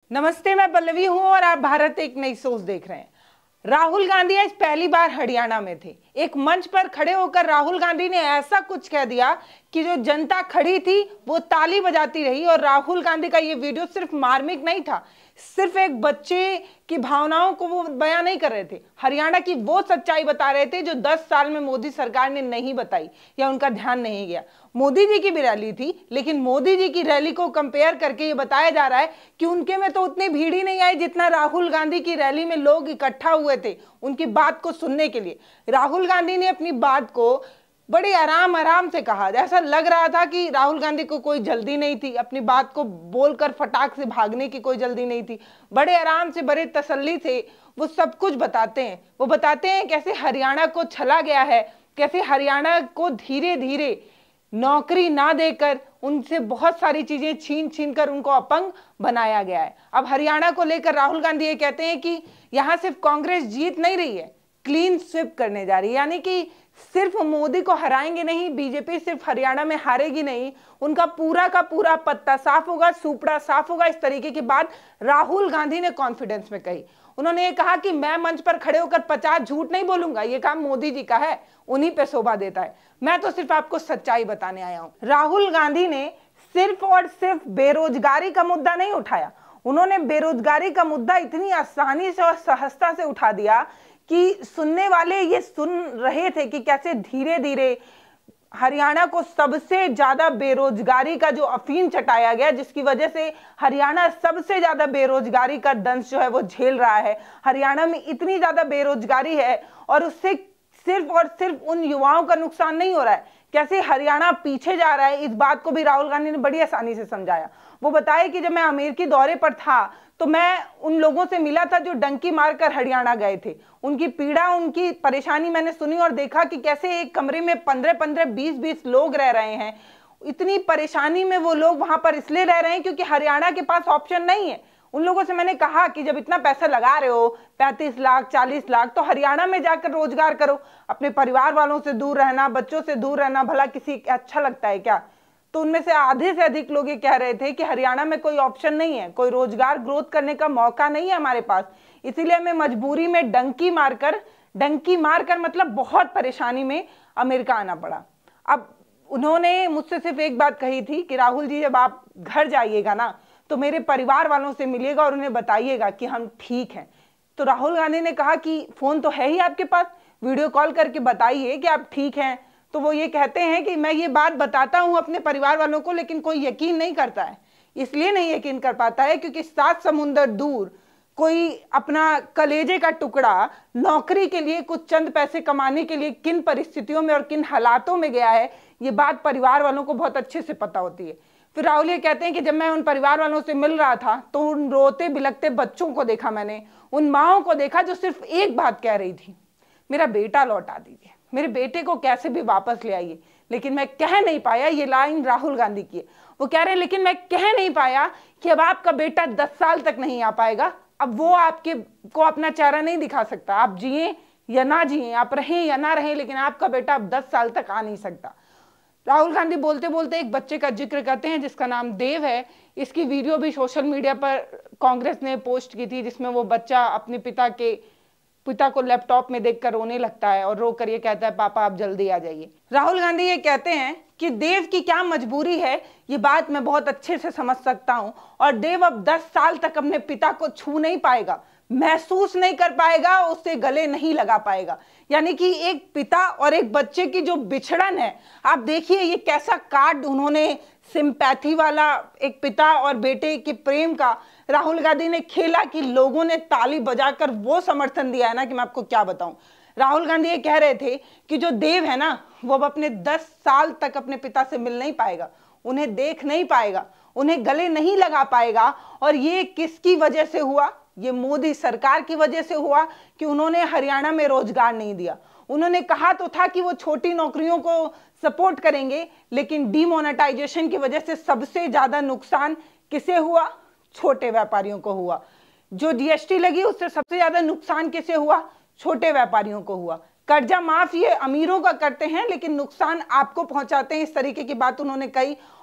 नमस्ते, मैं पल्लवी हूं और आप भारत एक नई सोच देख रहे हैं। राहुल गांधी आज पहली बार हरियाणा में थे। एक मंच पर खड़े होकर राहुल गांधी ने ऐसा कुछ कह दिया कि जो जनता खड़ी थी वो ताली बजाती रही। और राहुल गांधी का ये वीडियो सिर्फ मार्मिक नहीं था, सिर्फ एक बच्चे की भावनाओं को वो बयां नहीं कर रहे थे, हरियाणा की वो सच्चाई बता रहे थे जो 10 साल में मोदी सरकार ने नहीं बताई या उनका ध्यान नहीं गया। मोदी जी की भी रैली थी, लेकिन मोदी जी की रैली को कंपेयर करके ये बताया जा रहा है कि उनके में तो उतनी भीड़ ही नहीं आई जितना राहुल गांधी की रैली में लोग इकट्ठा हुए थे उनकी बात को सुनने के लिए। राहुल गांधी ने अपनी बात को बड़े आराम से कहा, ऐसा लग रहा था कि राहुल गांधी को कोई जल्दी नहीं थी, अपनी बात को बोलकर फटाक से भागने की कोई जल्दी नहीं थी। बड़े आराम से, बड़े तसल्ली से वो सब कुछ बताते हैं। वो बताते हैं कैसे हरियाणा को छला गया है, कैसे हरियाणा को धीरे धीरे नौकरी ना देकर उनसे बहुत सारी चीजें छीन कर उनको अपंग बनाया गया है। अब हरियाणा को लेकर राहुल गांधी ये कहते हैं कि यहां सिर्फ कांग्रेस जीत नहीं रही है, क्लीन स्वीप करने जा रही है, यानी कि सिर्फ मोदी को हराएंगे नहीं, बीजेपी सिर्फ हरियाणा में हारेगी नहीं, उनका पूरा का पूरा पत्ता साफ होगा, सुपड़ा साफ होगा। इस तरीके की बात राहुल गांधी ने कॉन्फिडेंस में कही। उन्होंने ये कहा कि मैं मंच पर खड़े होकर 50 झूठ नहीं बोलूंगा, ये काम मोदी जी का है, उन्हीं पे शोभा देता है, मैं तो सिर्फ आपको सच्चाई बताने आया हूं। राहुल गांधी ने सिर्फ और सिर्फ बेरोजगारी का मुद्दा नहीं उठाया, उन्होंने बेरोजगारी का मुद्दा इतनी आसानी से और सहजता से उठा दिया कि सुनने वाले ये सुन रहे थे कि कैसे धीरे धीरे हरियाणा को सबसे ज्यादा बेरोजगारी का जो अफीम चटाया गया, जिसकी वजह से हरियाणा सबसे ज्यादा बेरोजगारी का दंश जो है वो झेल रहा है। हरियाणा में इतनी ज्यादा बेरोजगारी है और उससे सिर्फ और सिर्फ उन युवाओं का नुकसान नहीं हो रहा है, कैसे हरियाणा पीछे जा रहा है, इस बात को भी राहुल गांधी ने बड़ी आसानी से समझाया। वो बताया कि जब मैं अमेरिकी दौरे पर था तो मैं उन लोगों से मिला था जो डंकी मारकर हरियाणा गए थे, उनकी पीड़ा, उनकी परेशानी मैंने सुनी और देखा कि कैसे एक कमरे में 15-15, 20-20 लोग रह रहे हैं। इतनी परेशानी में वो लोग वहां पर इसलिए रह रहे हैं क्योंकि हरियाणा के पास ऑप्शन नहीं है। उन लोगों से मैंने कहा कि जब इतना पैसा लगा रहे हो, 35 लाख 40 लाख, तो हरियाणा में जाकर रोजगार करो। अपने परिवार वालों से दूर रहना, बच्चों से दूर रहना भला किसी अच्छा लगता है क्या? तो उनमें से आधे से अधिक लोग ये कह रहे थे कि हरियाणा में कोई ऑप्शन नहीं है, कोई रोजगार ग्रोथ करने का मौका नहीं है हमारे पास, इसीलिए हमें मजबूरी में डंकी मारकर मतलब बहुत परेशानी में अमेरिका आना पड़ा। अब उन्होंने मुझसे सिर्फ एक बात कही थी कि राहुल जी, जब आप घर जाइएगा ना तो मेरे परिवार वालों से मिलिएगा और उन्हें बताइएगा कि हम ठीक हैं। तो राहुल गांधी ने कहा कि फोन तो है ही आपके पास, वीडियो कॉल करके बताइए कि आप ठीक हैं। तो वो ये कहते हैं कि मैं ये बात बताता हूं अपने परिवार वालों को, लेकिन कोई यकीन नहीं करता है। इसलिए नहीं यकीन कर पाता है क्योंकि 7 समुंदर दूर कोई अपना कलेजे का टुकड़ा नौकरी के लिए, कुछ चंद पैसे कमाने के लिए किन परिस्थितियों में और किन हालातों में गया है, ये बात परिवार वालों को बहुत अच्छे से पता होती है। फिर राहुल ये कहते हैं कि जब मैं उन परिवार वालों से मिल रहा था तो उन रोते बिलखते बच्चों को देखा, मैंने उन माओं को देखा जो सिर्फ एक बात कह रही थी, मेरा बेटा लौटा दीजिए, मेरे बेटे को कैसे भी वापस ले आइए। लेकिन मैं कह नहीं पाया, ये लाइन राहुल गांधी की है, वो कह रहे हैं लेकिन मैं कह नहीं पाया कि अब आपका बेटा 10 साल तक नहीं आ पाएगा, अब वो आपके को अपना चेहरा नहीं दिखा सकता, आप जिए या ना जिए, आप रहें या ना रहें, लेकिन आपका बेटा अब 10 साल तक आ नहीं सकता। राहुल गांधी बोलते बोलते एक बच्चे का जिक्र करते हैं जिसका नाम देव है। इसकी वीडियो भी सोशल मीडिया पर कांग्रेस ने पोस्ट की थी, जिसमें वो बच्चा अपने पिता को लैपटॉप में देखकर रोने लगता है और रो कर ये कहता है, पापा आप जल्दी आ जाइए। राहुल गांधी ये कहते हैं कि देव की क्या मजबूरी है, ये बात मैं बहुत अच्छे से समझ सकता हूं, और देव अब 10 साल तक अपने पिता को छू नहीं पाएगा, महसूस नहीं कर पाएगा, उससे गले नहीं लगा पाएगा। यानी कि एक पिता और एक बच्चे की जो बिछड़न है, आप देखिए ये कैसा कार्ड उन्होंने सिंपैथी वाला एक पिता और बेटे के प्रेम का राहुल गांधी ने खेला कि लोगों ने ताली बजाकर वो समर्थन दिया है ना कि मैं आपको क्या बताऊं। राहुल गांधी ये कह रहे थे कि जो देव है ना वो अब अपने 10 साल तक अपने पिता से मिल नहीं पाएगा, उन्हें देख नहीं पाएगा, उन्हें गले नहीं लगा पाएगा। और ये किसकी वजह से हुआ? ये मोदी सरकार की वजह से हुआ कि उन्होंने हरियाणा में रोजगार नहीं दिया। उन्होंने कहा तो था कि वो छोटी नौकरियों को सपोर्ट करेंगे, लेकिन डीमोनेटाइजेशन की वजह से सबसे ज्यादा नुकसान किसे हुआ? छोटे व्यापारियों को हुआ। जो जीएसटी लगी उससे सबसे ज्यादा नुकसान किसे हुआ? छोटे व्यापारियों को हुआ। कर्जा माफ ये अमीरों का करते हैं लेकिन नुकसान आपको पहुंचाते हैं, इस तरीके की बात उन्होंने कही।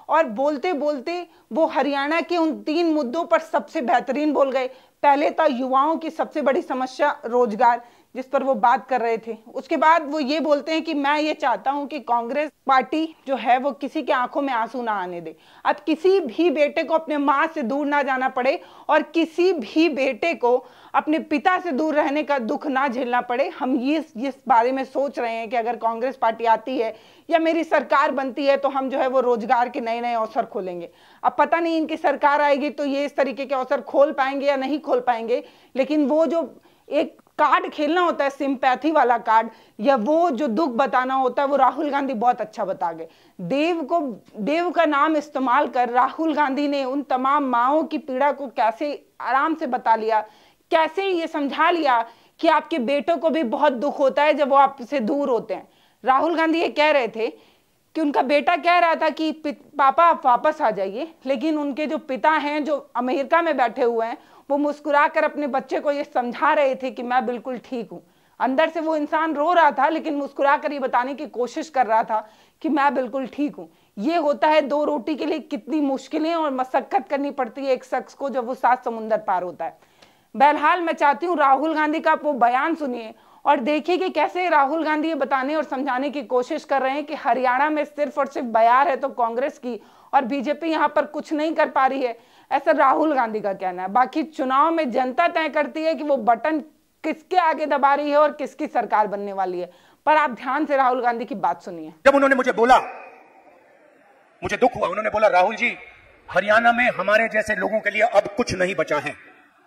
और बोलते बोलते वो हरियाणा के उन 3 मुद्दों पर सबसे बेहतरीन बोल गए। पहले था युवाओं की सबसे बड़ी समस्या रोजगार, जिस पर वो बात कर रहे थे। उसके बाद वो ये बोलते हैं कि मैं ये चाहता हूं कि कांग्रेस पार्टी जो है वो किसी के आंखों में आंसू ना आने दे। अब किसी भी बेटे को अपने माँ से दूर ना जाना पड़े और किसी भी बेटे को अपने पिता से दूर रहने का दुख ना झेलना पड़े। हम ये इस बारे में सोच रहे हैं कि अगर कांग्रेस पार्टी आती है या मेरी सरकार बनती है तो हम जो है वो रोजगार के नए नए अवसर खोलेंगे। अब पता नहीं इनकी सरकार आएगी तो ये इस तरीके के अवसर खोल पाएंगे या नहीं खोल पाएंगे, लेकिन वो जो एक कार्ड खेलना होता है सिंपैथी वाला कार्ड, या वो जो दुख बताना होता है, वो राहुल गांधी बहुत अच्छा बता गए। देव का नाम इस्तेमाल कर राहुल गांधी ने उन तमाम माओं की पीड़ा को कैसे आराम से बता लिया, कैसे ये समझा लिया कि आपके बेटों को भी बहुत दुख होता है जब वो आपसे दूर होते हैं। राहुल गांधी ये कह रहे थे कि उनका बेटा कह रहा था कि पापा आप वापस आ जाइए, लेकिन उनके जो पिता हैं जो अमेरिका में बैठे हुए हैं वो मुस्कुराकर अपने बच्चे को ये समझा रहे थे कि मैं बिल्कुल ठीक हूं। अंदर से वो इंसान रो रहा था लेकिन मुस्कुराकर ये बताने की कोशिश कर रहा था कि मैं बिल्कुल ठीक हूं। ये होता है 2 रोटी के लिए कितनी मुश्किलें और मशक्कत करनी पड़ती है एक शख्स को जब वो 7 समुंदर पार होता है। बहरहाल मैं चाहती हूँ राहुल गांधी का आप वो बयान सुनिए और देखिए कि कैसे राहुल गांधी ये बताने और समझाने की कोशिश कर रहे हैं कि हरियाणा में सिर्फ और सिर्फ बयार है तो कांग्रेस की, और बीजेपी यहाँ पर कुछ नहीं कर पा रही है, ऐसा राहुल गांधी का कहना है। बाकी चुनाव में जनता तय करती है कि वो बटन किसके आगे दबा रही है और किसकी सरकार बनने वाली है। पर आप ध्यान से राहुल गांधी की बात सुनिए। जब उन्होंने मुझे बोला, मुझे दुख हुआ। उन्होंने बोला राहुल जी, हरियाणा में हमारे जैसे लोगों के लिए अब कुछ नहीं बचा है।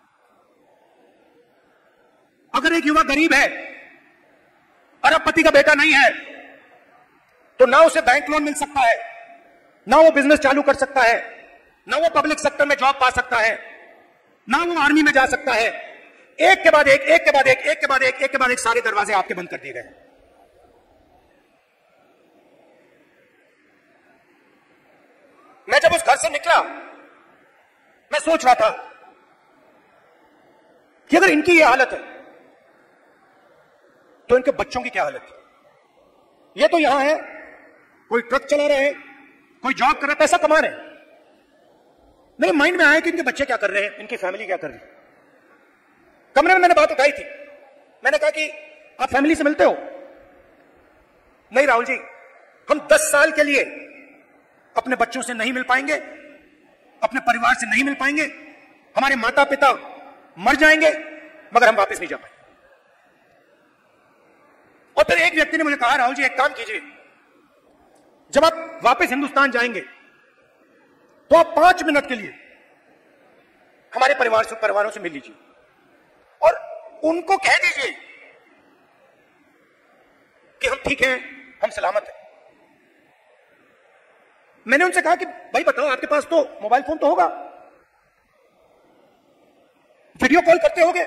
अगर एक युवा गरीब है, अरबपति का बेटा नहीं है, तो ना उसे बैंक लोन मिल सकता है, ना वो बिजनेस चालू कर सकता है, ना वो पब्लिक सेक्टर में जॉब पा सकता है, ना वो आर्मी में जा सकता है। एक के बाद एक, एक के बाद एक, एक के बाद एक, एक के बाद एक सारे दरवाजे आपके बंद कर दिए गए। मैं जब उस घर से निकला, मैं सोच रहा था कि अगर इनकी ये हालत है तो इनके बच्चों की क्या हालत है। ये तो यहां है, कोई ट्रक चला रहे हैं, कोई जॉब कर रहा है, पैसा कमा रहे हैं। मेरे माइंड में आया कि इनके बच्चे क्या कर रहे हैं, इनकी फैमिली क्या कर रही है। कमरे में मैंने बात उठाई थी, मैंने कहा कि आप फैमिली से मिलते हो? नहीं राहुल जी, हम 10 साल के लिए अपने बच्चों से नहीं मिल पाएंगे, अपने परिवार से नहीं मिल पाएंगे, हमारे माता पिता मर जाएंगे मगर हम वापस नहीं जा पाएंगे। और फिर एक व्यक्ति ने मुझे कहा राहुल जी एक काम कीजिए, जब आप वापस हिंदुस्तान जाएंगे तो आप 5 मिनट के लिए हमारे परिवारों से मिल लीजिए और उनको कह दीजिए कि हम ठीक हैं, हम सलामत हैं। मैंने उनसे कहा कि भाई बताओ, आपके पास तो मोबाइल फोन तो होगा, वीडियो कॉल करते होगे,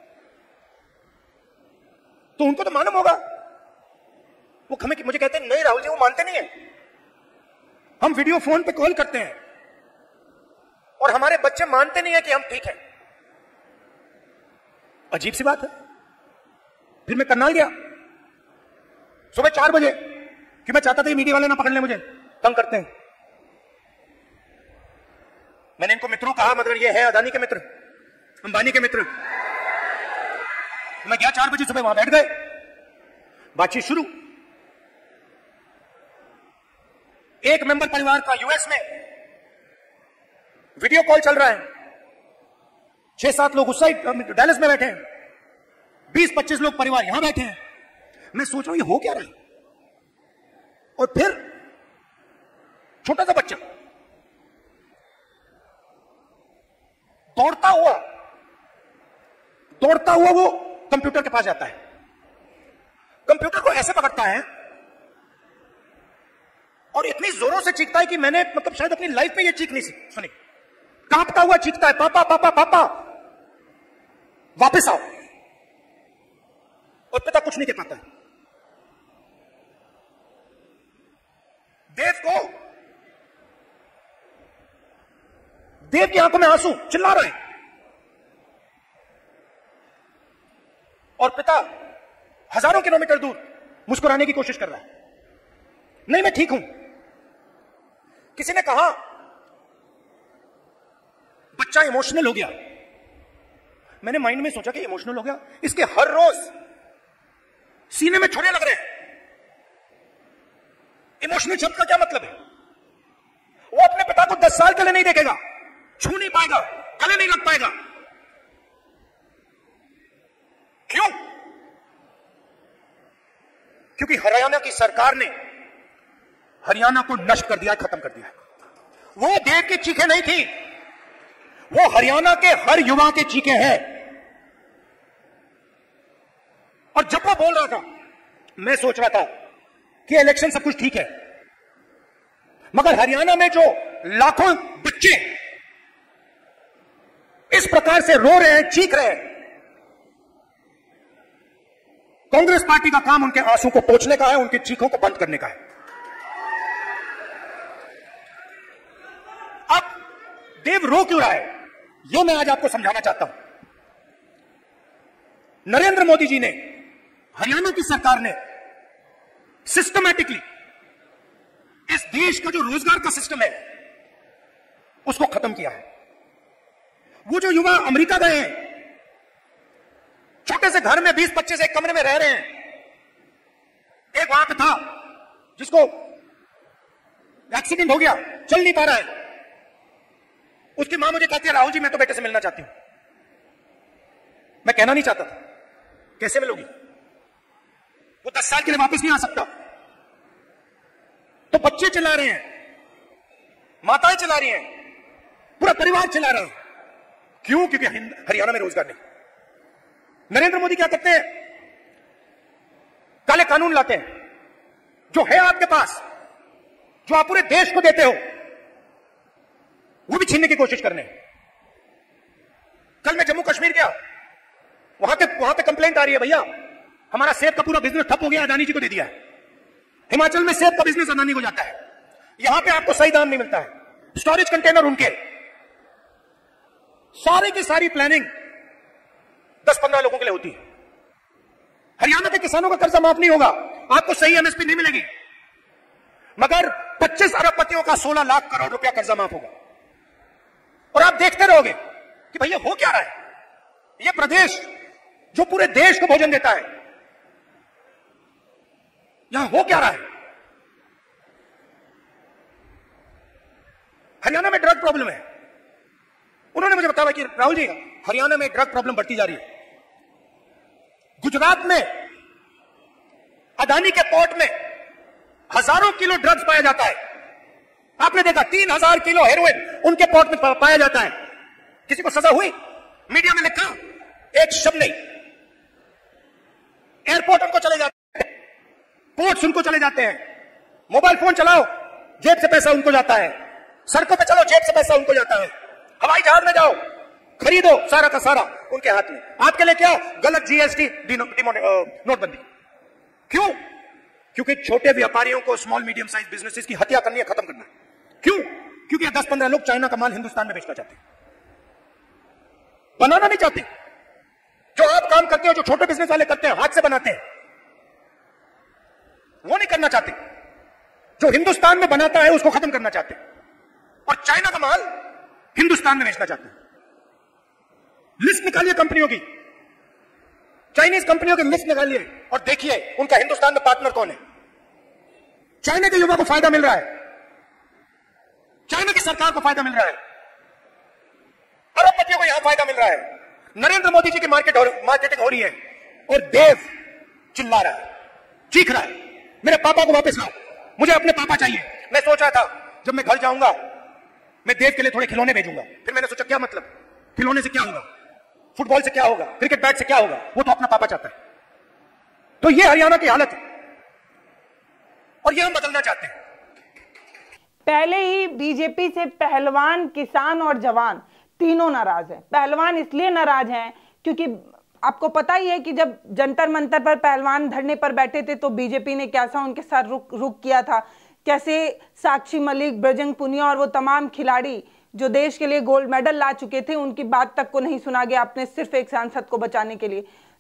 तो उनको तो मालूम होगा। वो मुझे कहते हैं नहीं राहुल जी, वो मानते नहीं है। हम वीडियो फोन पे कॉल करते हैं और हमारे बच्चे मानते नहीं है कि हम ठीक हैं। अजीब सी बात है। फिर मैं करनाल गया सुबह 4 बजे, कि मैं चाहता था ये मीडिया वाले ना पकड़ ले, मुझे तंग करते हैं। मैंने इनको मित्रों कहा, मगर ये है अदानी के मित्र, अंबानी के मित्र। मैं गया 4 बजे सुबह, वहां बैठ गए, बातचीत शुरू। एक मेंबर परिवार का यूएस में वीडियो कॉल चल रहा है, 6-7 लोग उस साइड डैलस में बैठे हैं, 20-25 लोग परिवार यहां बैठे हैं। मैं सोच रहा हूं ये हो क्या रहा है। और फिर छोटा सा बच्चा दौड़ता हुआ वो कंप्यूटर के पास जाता है, कंप्यूटर को ऐसे पकड़ता है और इतनी जोरों से चीखता है कि मैंने शायद अपनी लाइफ में ये चीख नहीं सुनी। कांपता हुआ चीखता है, पापा पापा पापा वापस आओ। और पिता कुछ नहीं कह पाता है। देव की आंखों में आंसू, चिल्ला रहा है। और पिता हजारों किलोमीटर दूर मुस्कुराने की कोशिश कर रहा है, नहीं मैं ठीक हूं। किसी ने कहा बच्चा इमोशनल हो गया। मैंने माइंड में सोचा कि इमोशनल हो गया, इसके हर रोज सीने में छुरे लग रहे हैं। इमोशनल शब्द का क्या मतलब है? वो अपने पिता को 10 साल के लिए नहीं देखेगा, छू नहीं पाएगा, गले नहीं लग पाएगा। क्यों? क्योंकि हरियाणा की सरकार ने हरियाणा को नष्ट कर दिया, खत्म कर दिया। वो देव की चीखें नहीं थी, वो हरियाणा के हर युवा के चीखें हैं। और जब वो बोल रहा था, मैं सोच रहा था कि इलेक्शन सब कुछ ठीक है, मगर हरियाणा में जो लाखों बच्चे इस प्रकार से रो रहे हैं, चीख रहे हैं, कांग्रेस पार्टी का काम उनके आंसू को पोंछने का है, उनकी चीखों को बंद करने का है। अब देव रो क्यों रहा है, यह मैं आज आपको समझाना चाहता हूं। नरेंद्र मोदी जी ने, हरियाणा की सरकार ने सिस्टमैटिकली इस देश का जो रोजगार का सिस्टम है उसको खत्म किया है। वो जो युवा अमेरिका गए हैं, छोटे से घर में 20-25 एक कमरे में रह रहे हैं। एक वहां पे था जिसको एक्सीडेंट हो गया, चल नहीं पा रहा है। उसकी मां मुझे कहती है, राहुल जी मैं तो बेटे से मिलना चाहती हूं। मैं कहना नहीं चाहता था, कैसे मिलोगी? वो 10 साल के लिए वापस नहीं आ सकता। तो बच्चे चिल्ला रहे हैं, माताएं चिल्ला रही हैं, पूरा परिवार चिल्ला रहा है। क्यों? क्योंकि हरियाणा में रोजगार नहीं। नरेंद्र मोदी क्या करते हैं? काले कानून लाते हैं, जो है आपके पास, जो आप पूरे देश को देते हो, वो भी छीनने की कोशिश करने। कल मैं जम्मू कश्मीर गया, वहां पे कंप्लेंट आ रही है, भैया हमारा सेब का पूरा बिजनेस ठप हो गया, अदानी जी को दे दिया है। हिमाचल में सेब का बिजनेस अदानी को जाता है, यहां पे आपको सही दाम नहीं मिलता है, स्टोरेज कंटेनर उनके। सारी की सारी प्लानिंग 10-15 लोगों के लिए होती है। हरियाणा के किसानों का कर्जा माफ नहीं होगा, आपको सही एमएसपी नहीं मिलेगी, मगर 25 अरबपतियों का 16 लाख करोड़ रुपया कर्जा माफ होगा। और आप देखते रहोगे कि भैया हो क्या रहा है। यह प्रदेश जो पूरे देश को भोजन देता है, यहां हो क्या रहा है? हरियाणा में ड्रग प्रॉब्लम है। उन्होंने मुझे बताया कि राहुल जी हरियाणा में ड्रग प्रॉब्लम बढ़ती जा रही है। गुजरात में अदानी के पोर्ट में हजारों किलो ड्रग्स पाया जाता है। आपने देखा 3000 किलो हेरोइन उनके पोर्ट में पाया जाता है। किसी को सजा हुई? मीडिया में लिखा? एक शब्द नहीं। एयरपोर्ट उनको चले जाते हैं, पोर्ट्स उनको चले जाते हैं। मोबाइल फोन चलाओ, जेब से पैसा उनको जाता है। सड़कों पे चलो, जेब से पैसा उनको जाता है। हवाई जहाज में जाओ, खरीदो, सारा का सारा उनके हाथ में। आपके लिए क्या? गलत जीएसटी, नोटबंदी। क्यों? क्योंकि छोटे व्यापारियों को, स्मॉल मीडियम साइज बिजनेसेस की हत्या करनी है, खत्म करना है। क्यों? क्योंकि 10-15 लोग चाइना का माल हिंदुस्तान में बेचना चाहते हैं, बनाना नहीं चाहते। जो आप काम करते हो, जो छोटे बिजनेस वाले करते हैं, हाथ से बनाते हैं, वो नहीं करना चाहते। जो हिंदुस्तान में बनाता है उसको खत्म करना चाहते हैं, और चाइना का माल हिंदुस्तान में बेचना चाहते हैं। लिस्ट निकालिए कंपनियों की, चाइनीज कंपनियों की लिस्ट निकालिए और देखिए उनका हिंदुस्तान में पार्टनर कौन है। चाइना के युवा को फायदा मिल रहा है, चाइना की सरकार को फायदा मिल रहा है, अरबपतियों को यहां फायदा मिल रहा है। नरेंद्र मोदी जी की मार्केटिंग हो रही है, और देव चिल्ला रहा है, चीख रहा है, मेरे पापा को वापस लाओ, मुझे अपने पापा चाहिए। मैं सोच रहा था जब मैं घर जाऊंगा मैं देव के लिए थोड़े खिलौने भेजूंगा। फिर मैंने सोचा क्या मतलब, खिलौने से क्या होगा, फुटबॉल से क्या होगा, क्रिकेट बैट से क्या होगा, वो तो अपना पापा चाहता है। तो ये हरियाणा की हालत है, और ये हम बदलना चाहते हैं। पहले ही बीजेपी से पहलवान, किसान और जवान तीनों नाराज हैं। पहलवान इसलिए नाराज हैं क्योंकि आपको पता ही है कि जब जंतर मंतर पर पहलवान धरने पर बैठे थे तो बीजेपी ने कैसा उनके साथ रुख किया था, कैसे साक्षी मलिक, बजरंग पुनिया और वो तमाम खिलाड़ी जो देश के लिए गोल्ड मेडल ला चुके थे, उनकी बात तक को नहीं सुना गया आपने, सिर्फ एक सांसद को बचाने के लिए।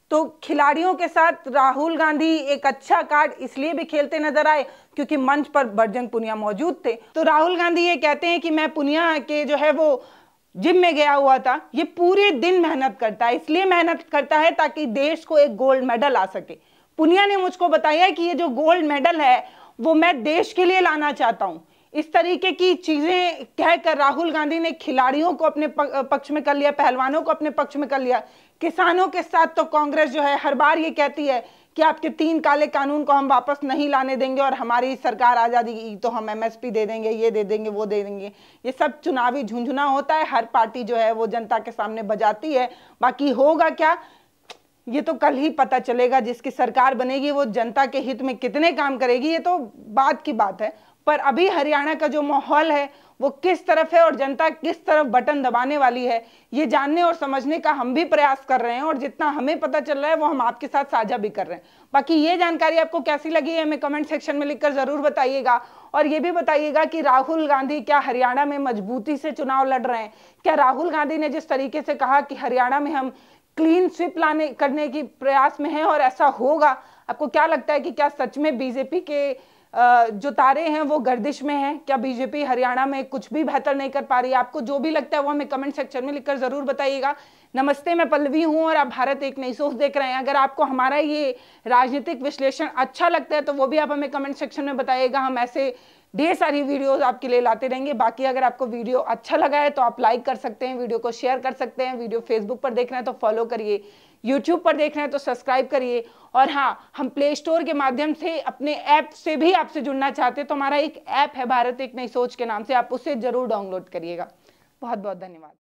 तो खिलाड़ियों के साथ राहुल गांधी एक अच्छा कार्ड इसलिए भी खेलते नजर आए क्योंकि मंच पर बजरंग पुनिया मौजूद थे। तो राहुल गांधी ये कहते हैं कि मैं पुनिया के जो है वो जिम में गया हुआ था। ये पूरे दिन मेहनत करता है, इसलिए मेहनत करता है ताकि देश को एक गोल्ड मेडल आ सके। पुनिया ने मुझको बताया कि ये जो गोल्ड मेडल है वो मैं देश के लिए लाना चाहता हूं। इस तरीके की चीजें कहकर राहुल गांधी ने खिलाड़ियों को अपने पक्ष में कर लिया, पहलवानों को अपने पक्ष में कर लिया। किसानों के साथ तो कांग्रेस जो है हर बार ये कहती है कि आपके 3 काले कानून को हम वापस नहीं लाने देंगे और हमारी सरकार आ जाएगी तो हम एमएसपी दे देंगे, ये दे देंगे, वो दे देंगे। ये सब चुनावी झुंझुना होता है, हर पार्टी जो है वो जनता के सामने बजाती है। बाकी होगा क्या ये तो कल ही पता चलेगा। जिसकी सरकार बनेगी वो जनता के हित में कितने काम करेगी ये तो बाद की बात है। पर अभी हरियाणा का जो माहौल है वो किस तरफ है और जनता किस तरफ बटन दबाने वाली है ये जानने और समझने का हम भी प्रयास कर रहे हैं और जितना हमें पता चल रहा है वो हम आपके साथ साझा भी कर रहे हैं। बाकी ये जानकारी आपको कैसी लगी है हमें कमेंट सेक्शन में लिखकर जरूर बताइएगा। और ये भी बताइएगा कि राहुल गांधी क्या हरियाणा में मजबूती से चुनाव लड़ रहे हैं? क्या राहुल गांधी ने जिस तरीके से कहा कि हरियाणा में हम क्लीन स्वीप करने की प्रयास में है और ऐसा होगा, आपको क्या लगता है कि क्या सच में बीजेपी के जो तारे हैं वो गर्दिश में हैं? क्या बीजेपी हरियाणा में कुछ भी बेहतर नहीं कर पा रही है? आपको जो भी लगता है वो हमें कमेंट सेक्शन में लिखकर जरूर बताइएगा। नमस्ते, मैं पल्लवी हूं और आप भारत एक नई सोच देख रहे हैं। अगर आपको हमारा ये राजनीतिक विश्लेषण अच्छा लगता है तो वो भी आप हमें कमेंट सेक्शन में बताइएगा। हम ऐसे ढेर सारी वीडियोस आपके लिए लाते रहेंगे। बाकी अगर आपको वीडियो अच्छा लगा है तो आप लाइक कर सकते हैं, वीडियो को शेयर कर सकते हैं। वीडियो फेसबुक पर देख रहे हैं तो फॉलो करिए, यूट्यूब पर देख रहे हैं तो सब्सक्राइब करिए। और हाँ, हम प्ले स्टोर के माध्यम से अपने ऐप से भी आपसे जुड़ना चाहते हैं तो हमारा एक ऐप है भारत एक नई सोच के नाम से, आप उसे जरूर डाउनलोड करिएगा। बहुत बहुत धन्यवाद।